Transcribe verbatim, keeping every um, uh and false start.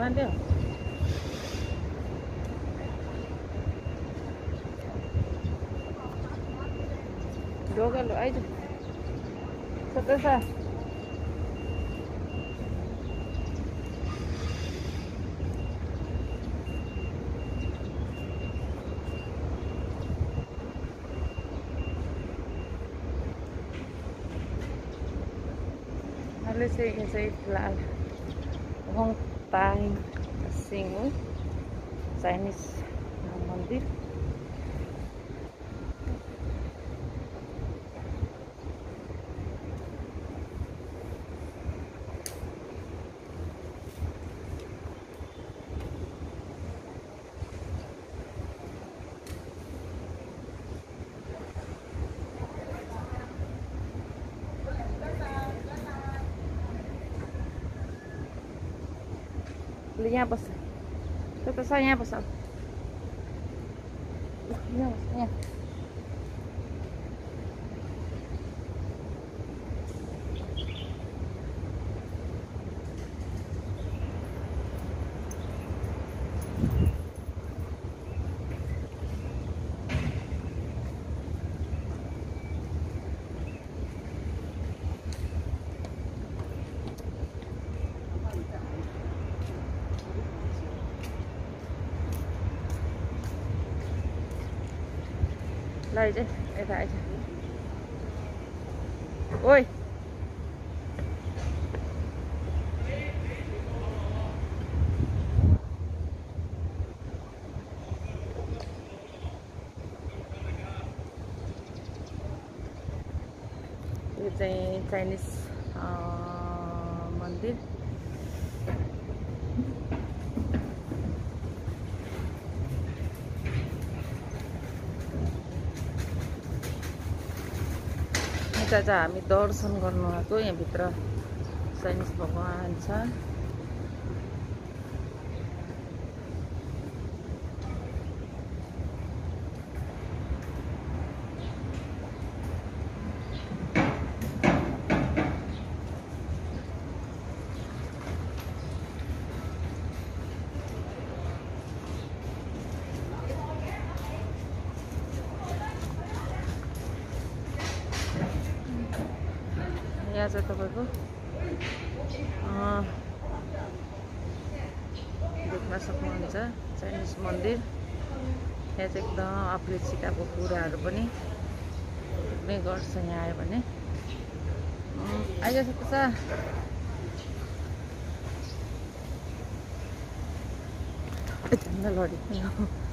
जान्थ्यो ढोकालो आइज सबै छ Halo sih, saya Hilal Hong Tai Singu Chinese Mandir. यहाँ बस्छ त्यो त छ यहाँ बस्छ यहाँ बस्छ यहाँ ल आइज यता आइज ओइ यो चाहिँ चाइनिज मन्दिर यता चाहिँ हामी दर्शन गर्नु आएको यहाँ भित्र चाइनिज भगवान छ यहाँ चाहिँ तपाईको देख्न सक्नुहुन्छ चाइनिज मन्दिर यहाँ चाहिँ एकदम आफूले सिकाएको कुराहरू पनि सिक्ने गर्छ यहाँ आयो भने आइज सक्छ लडी